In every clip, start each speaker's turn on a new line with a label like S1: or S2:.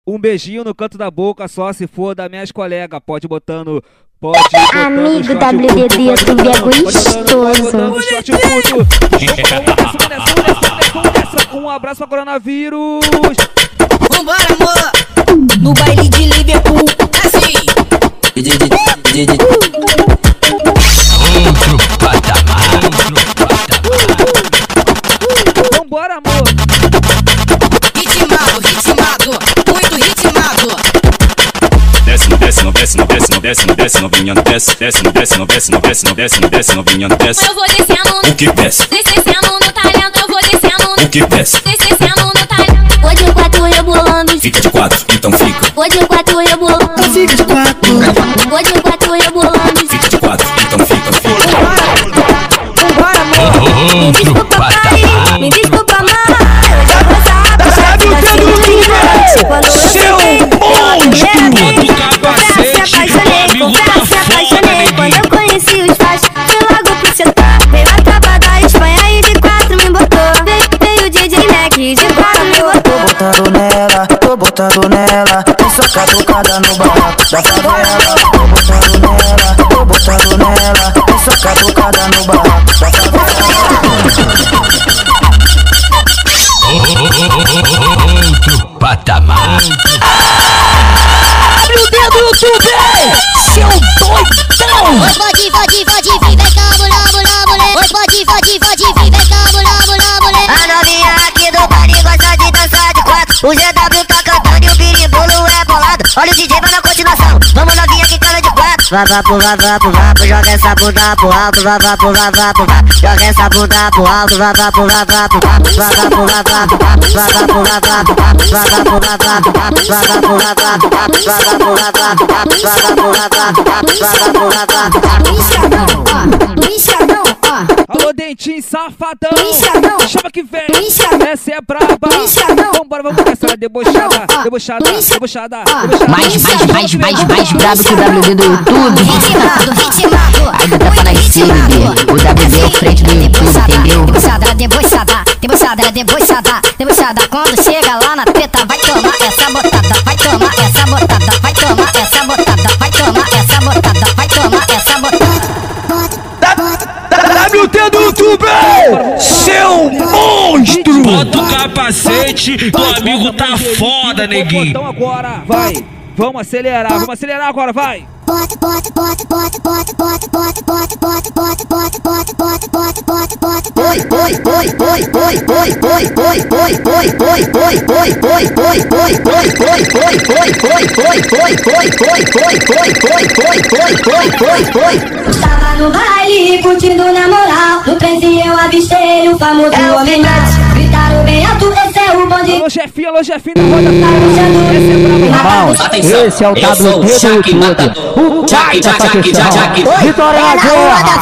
S1: Um beijinho no canto da boca, só se for das minhas colegas. Pode botando, pode botando.
S2: Amigo WDD, tu é gostoso.
S1: Um abraço pra coronavírus.
S3: Vambora, amor. No baile de Liverpool, assim.
S4: Outro patamar.
S1: Vambora, amor.
S3: Ritmado, muito ritmado.
S4: Desce, novinha, desce, novinha, desce.
S5: Eu vou descendo no...
S4: O que desce?
S5: Descendo no talento, eu vou descendo no...
S4: O que desce?
S5: Descendo no talento. Vou de 4 rebolando.
S4: Fica de 4, então fica.
S5: Vou de 4 rebolando.
S3: Fica de 4.
S5: Vou de 4 rebolando.
S4: Fica de 4, então fica.
S3: Vambora, amor.
S5: Me desculpa, pai. Me desculpa, mãe.
S6: Sabe o que é do seu monstro!
S5: Quando eu conheci os pais, fui logo pro setor. Veio a tropa da Espanha e de 4 me botou. Veio o DJ Mac e de 4 me botou.
S7: Tô botando nela, tem sua catucada no barraco da favela. Tô botando nela, tem sua catucada no barraco da favela.
S4: Outro patamar.
S6: Abre o dedo, YouTube! Seu doidão!
S5: Oi, pode, vem cá, mulher. Oi, pode, vem cá, mulher.
S8: A novinha aqui do baile gosta de dançar de 4. O GW tá cantando e o birimbolo é bolado. Olha o DJ, vai na continuação. Vamos novinha que cana de 4. Vá, joga essa bunda pro alto. Vá, joga essa bunda pro alto. Vá,
S1: Alô, dentinho safadão. Chama que vem. Essa é braba. Vambora, vamos com essa debochada.
S2: Mais brabo que o WD do YouTube. Ainda tá pra nascer, bebê. O WD é o frente do YouTube, entendeu?
S5: Debochada, quando chega lá na treta, vai tomar essa botada, vai tomar essa botada, vai tomar essa botada, vai tomar essa botada, vai tomar essa botada.
S6: WT do YouTube! Seu monstro!
S9: Bota o capacete, teu amigo tá foda, neguinho.
S1: Então agora, vai. Vamos acelerar agora, vai.
S5: Tava no baile, curtindo na moral. No trenzinho eu avistei o famoso homem. Gritaram bem alto, esse é o bonde.
S1: Alô, chefinho, da roda.
S2: Irmãos, esse é o WD do YouTube. O pai da paquistão. Vitória na guerra.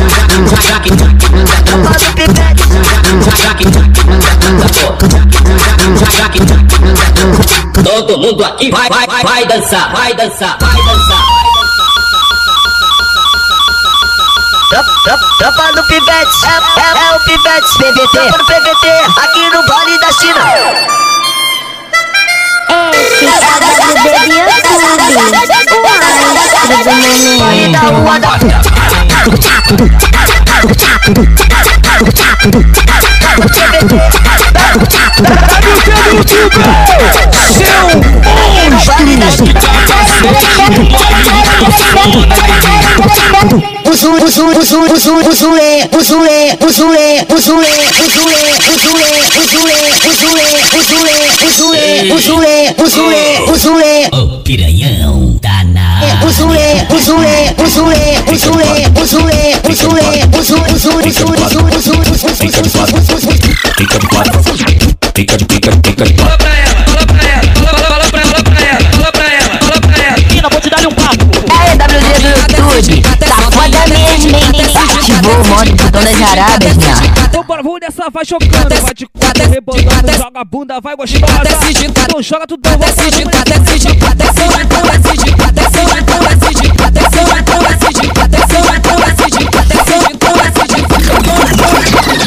S8: todo mundo aqui vai dançar. Tropa do Pivete, é o Pivete, PVT, tropa do PVT, aqui no Vale da China.
S2: Esse é o WD do
S8: O piranhão tá na
S4: Fica de
S9: Fala pra ela.
S6: Menina, vou te dar um papo.
S2: É WD do YouTube. Tá foda mesmo, hein? Ativou o modo do Dona Jarabas, minha.
S1: Vambora, vamos nessa, vai jogando. Vai de quatro, rebolando, joga a bunda, vai gostosa. Então joga tudo,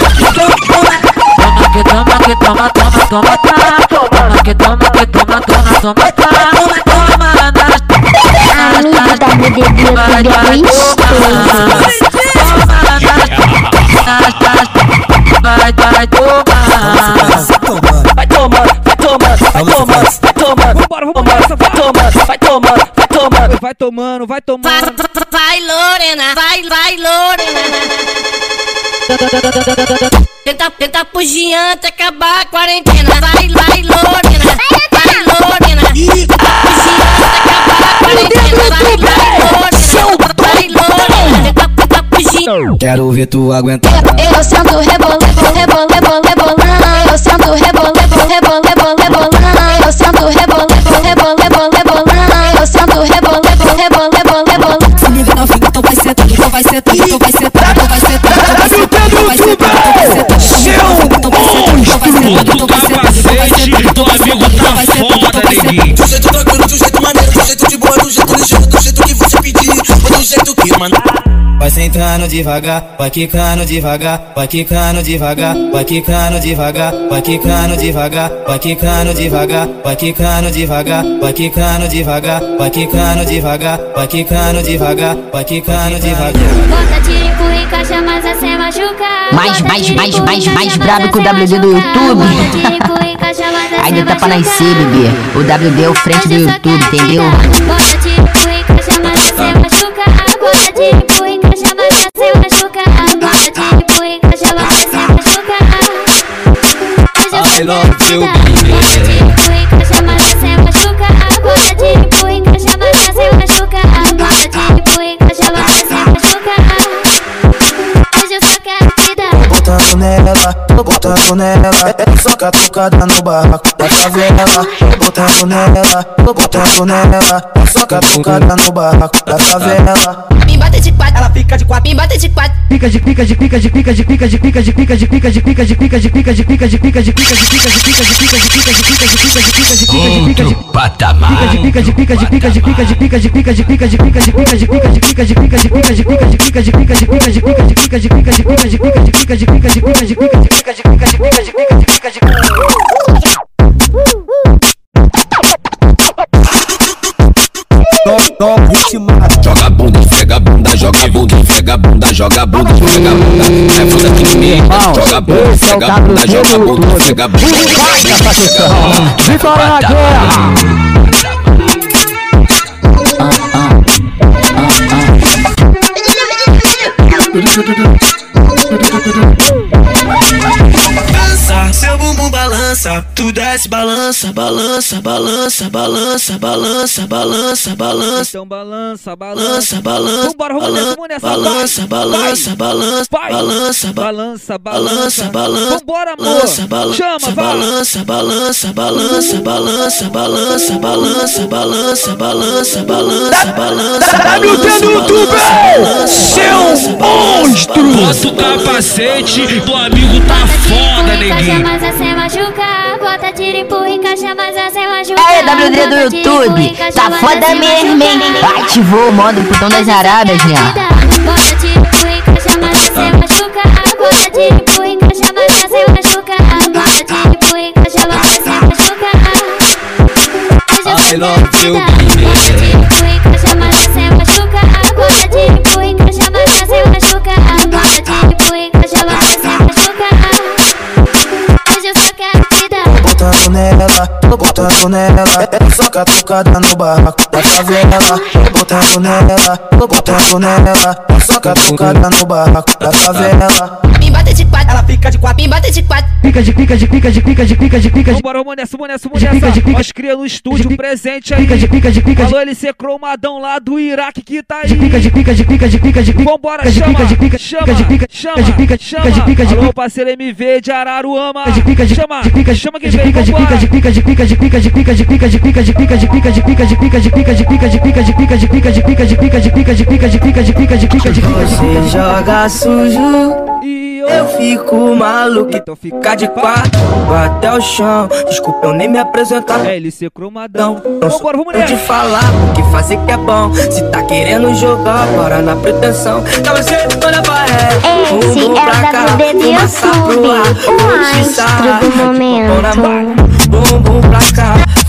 S2: Toma, Toma, toma, amigo WD do YouTube é
S1: Vai tomando.
S3: Vai Lorena, vai Lorena. Tenta pro Giante acabar a quarentena. Vai Lorena, vai Lorena. Pro Giante acabar a quarentena. Vai Lorena, tenta pro Giante.
S7: Quero ver tu aguentar.
S5: Eu sento rebolando. Eu sento rebolando. Eu sento rebolando. Eu sento rebolando.
S3: Se liga na fita, então vai sentando, então vai sentando, então vai sentando, então vai sentando, então vai sentando, então vai sentando, então vai sentando,
S9: Do capacete, do amigo tá foda, neguinho.
S10: Do jeito tranquilo, do jeito maneiro, do jeito de boa, do jeito ligeiro, do jeito que você pedir, ou do jeito que manda.
S7: Vai sentando devagar, vai quicando devagar, vai quicando devagar, vai quicando devagar, vai quicando devagar, vai quicando devagar, vai quicando devagar, vai quicando devagar, vai quicando devagar, vai quicando devagar, vai quicando devagar.
S5: Bota tiro, empurra, encaixa, mas é sem machucar.
S2: Mais brabo que o WD do YouTube. Aí dá tapa nas C, bebê. O WD é o frente do YouTube, entendeu?
S5: Bota tiro, empurra, encaixa, mas é sem machucar. Bota tiro, empurra, encaixa, mas é sem machucar. Bota tiro, empurra, encaixa, mas é sem machucar.
S7: I love you,
S5: bota tiro, empurra, encaixa, mas é sem machucar. Bota tiro, empurra, encaixa, mas é sem machucar. Bota tiro, empurra, encaixa, mas é sem machucar. Hoje eu só quero te dar.
S7: Tô botando nela, é só catucada no barraco da favela. Tô botando nela, é só catucada no barraco da favela.
S3: Me bate de quatro, ela fica de quatro, me bate de quatro.
S4: Outro patamar. Joga a bunda, esfrega a bunda, joga a bunda, esfrega a bunda, joga a bunda, esfrega a bunda. É bunda que me joga a bunda, esfrega a bunda, joga a bunda, esfrega a bunda. Vitória na guerra.
S10: Dança, seu bumbum balança, tu desce, balança, balança, balança, balança, balança, balança, balança.
S1: Então balança.
S10: Vambora,
S1: vamos nessa.
S10: balança, balança, balança, balança, balança.
S1: Vambora, amor. Chama, vai.
S10: Balança, balança, balança, balança, balança, balança, balança, balança, balança, balança.
S9: WD do YouTube, seu monstro. Bota o capacete, do amigo tá foda, neguinho.
S5: Mas é sem machucar. Bota tiro, empurra, encaixa, mas é sem machucar.
S2: É, WD do YouTube, tá foda mesmo, hein? Ativou o modo botão das Arábias, né?
S5: Bota tiro, empurra, encaixa, mas é sem machucar. Bota tiro, empurra, encaixa, mas é sem machucar. Bota tiro, empurra, encaixa, mas é sem machucar.
S7: I love you,
S5: bota tiro, empurra, encaixa, mas é sem machucar. Bota tiro, empurra, encaixa, mas é sem machucar. Bota tiro, empurra, encaixa, mas é sem machucar. Hoje eu só quero te dar.
S7: Tô botando nela, é só catucada no barraco da favela. Tô botando nela, é só catucada no barraco da favela.
S3: Me bate de quatro, ela fica de quatro, me bate de quatro.
S1: Vambora, vamos nessa. Ó, os cria no estúdio, presente aí. Alô, LC Cromadão lá do Iraque que tá aí. Vambora, chama. Alô, parceiro MV de Araruama. Chama que vem, vambora.
S7: Você joga sujo
S1: E
S7: eu fico maluco.
S1: Então
S7: Ficar de quatro, até o chão. Desculpa eu nem me apresentar.
S1: é LC Cromadão.
S7: Não
S1: Vambora, vamos
S7: sou de
S1: nessa.
S7: falar o que fazer que é bom. Se tá querendo jogar, para na pretensão. Tá você, olha pra ré.
S5: Esse é o WD do YouTube, o monstro do momento.
S7: Bumbum pra cá,